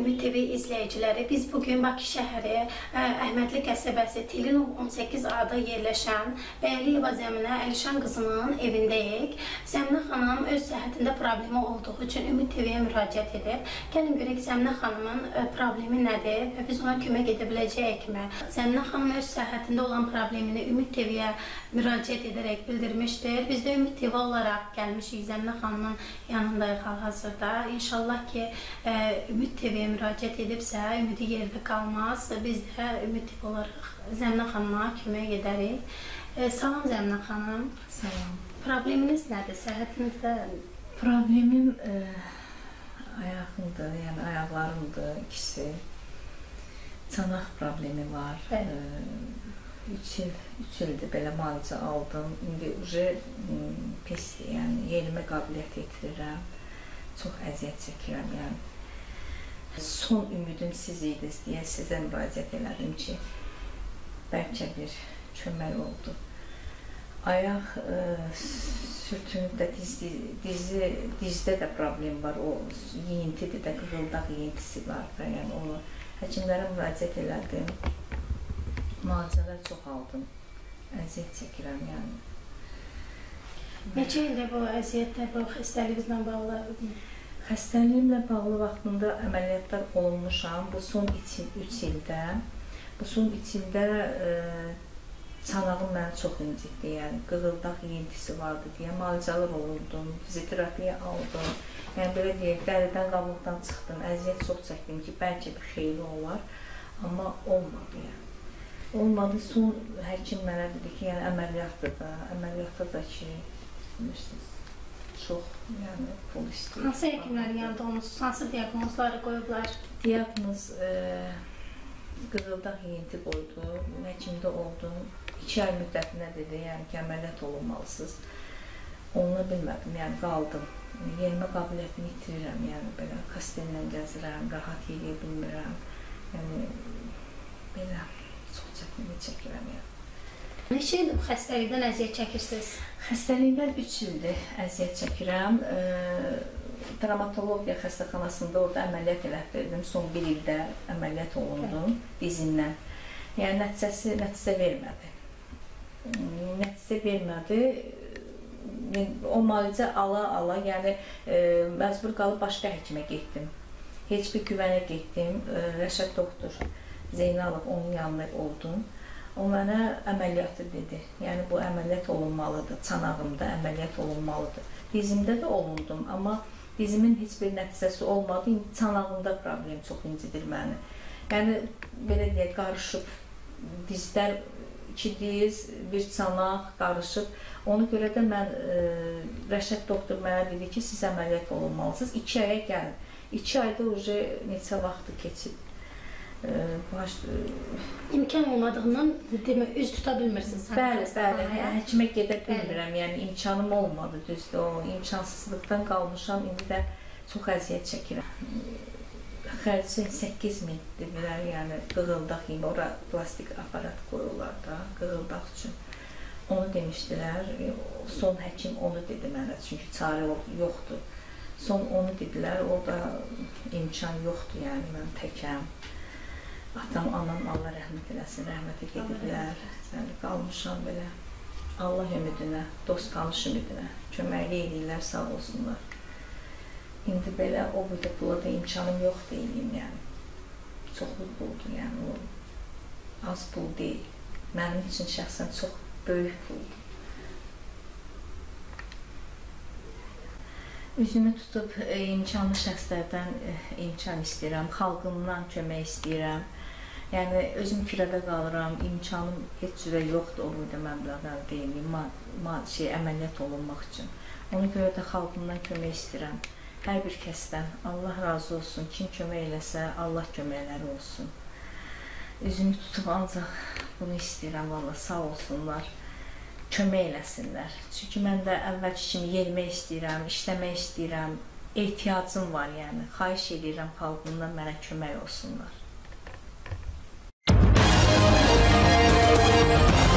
Ümid TV izləyiciləri, biz bugün Bakı şəhəri Əhmədli qəsəbəsi Telinov 18A-da yerləşən Bəyəliyev Zəminə Əlişan qızının evindəyik. Zəminə xanım öz səhhətində problemi olduğu üçün Ümid TV-yə müraciət edib. Gəlin görək Zəminə xanımın problemi nədir və biz ona kömək edə biləcəyikmi? Zəminə xanım öz səhhətində olan problemini Ümid TV-yə müraciət edərək bildirmişdir. Biz də Ümid TV olaraq gəlmişik Zəminə xanımın yanındayıq hal-hazırda. İnşallah ki, Ümid TV-yə müraciət edibsə, ümidi yerdə qalmaz. Biz də Ümid TV olaraq Zəminə xanıma kömək edərik. Salam Zəminə xanım. Salam. Probleminiz nədir? Səhhətinizdə? Problemim ayağımdır, yəni ayaqlarımdır ikisi. Çanaq problemi var. 3 ildir belə müalicə aldım. İndi pisdir, yəni yerimə qabiliyyət etirirəm. Çox əziyyət çəkirəm, yəni. Son ümidim siz idiniz deyə sizə müraciət elədim ki, bəlkə bir kömək oldu. Ayaq sürtünübdə dizdə də problem var, o yeyintidir də, qığıldaq yeyintisi var da, yəni onu həkimlərə müraciət elədim. Müalicələr çox aldım, əziyyət çəkirəm, yəni. Neçə ildir bu əziyyətlə, bu xəstəliyinizlə bağlı? Xəstəliyimlə bağlı vaxtında əməliyyatlar olunmuşam. Bu son 3 ildə. Bu son 3 ildə çanağım məni çox incitdi, yəni qığıldaq yeyintisi vardı deyə müalicələr olundum, fizioterapiya aldım. Yəni belə deyək, dəridən qabıqdan çıxdım, əziyyət çox çəkdim ki, bəlkə bir xeyli olar, amma olmadı yəni. Olmadı, son həkim mənə dedi ki, yəni əməliyyatda da ki, bilirsiniz, çox pul istəyir. Hansı həkimlərin yanında olmuşsunuz? Hansı diaqnozları qoyublar? Diaqnoz qığıldaq yeyinti qoydu, həkimdə oldum. 2 ay müddətinə dedi, yəni ki, əməliyyat olunmalısınız. Onu bilmədim, yəni qaldım. Yerimə qabiliyyətini itirirəm, yəni belə kastellə gəzirəm, rahat yeyə bilmirəm. Yəni belə çox çətinlik çəkirəm, yəni. Neçə ildir bu xəstəlikdən əziyyət çəkirsiniz? Xəstəlikdən 3 ildir əziyyət çəkirəm. Travmatologiya xəstəxanasında orada əməliyyat elətdirdim. Son 1 ildə əməliyyat olundum dizimdən. Yəni nəticə vermədi. Nəticə vermədi. O müalicə ala, yəni məcbur qalıb başqa həkimə getdim. Heç bir güvənə getdim. Rəşad doktor Zeynalov, onun yanında oldum. O mənə əməliyyatı dedi. Yəni bu əməliyyat olunmalıdır. Çanağımda əməliyyat olunmalıdır. Dizimdə də olundum, amma dizimin heç bir nəticəsi olmadı. İndi çanağımda problem çox incidir məni. Yəni belə deyək, qarışıb dizlər, 2 diz, 1 çanaq qarışıb. Ona görə də mən Rəşad doktor mənə dedi ki, siz əməliyyat olunmalısınız. 2 aya gəlin. 2 ayda neçə vaxtı keçib. İmkan olmadığından üz tuta bilmirsiniz. Bəli, həkimə gedə bilmirəm, yəni imkanım olmadı, düzdür, o imkansızlıqdan qalmışam, indi də çox əziyyət çəkirəm. Xərci 8000 dedilər, yəni qığıldaq yeyim, ora plastik aparat qoyurlar da, qığıldaq üçün. Onu demişdilər, son həkim onu dedi mənə, çünki çarə yoxdur. Son onu dedilər, o da imkan yoxdur, yəni mən təkəm. Atam, anam, Allah rəhmət eləsin, rəhmətə gediblər. Qalmışam belə Allah ümidinə, dost tanış ümidinə köməkli edirlər, sağ olsunlar. İndi belə o burada pula da imkanım yox deyiliyim, yəni. Çoxlu puldur, yəni o az pul deyil. Mənim üçün şəxsən çox böyük puldur. Üzümü tutub imkanlı şəxslərdən imkan istəyirəm, xalqımdan kömək istəyirəm. Yəni, özüm kürədə qalıram, imkanım heç cürə yoxdur o boyda məbləğlər deyil, əməliyyat olunmaq üçün. Ona görə də xalqımdan kömək istəyirəm. Hər bir kəsdən Allah razı olsun, kim kömək eləsə, Allah köməkləri olsun. Üzümü tutub ancaq bunu istəyirəm, valla sağ olsunlar. Kömək eləsinlər. Çünki mən də əvvəlki kimi yerimək istəyirəm, işləmək istəyirəm, ehtiyacım var, yəni. Xahiş edirəm xalqımdan mənə kömək olsunlar.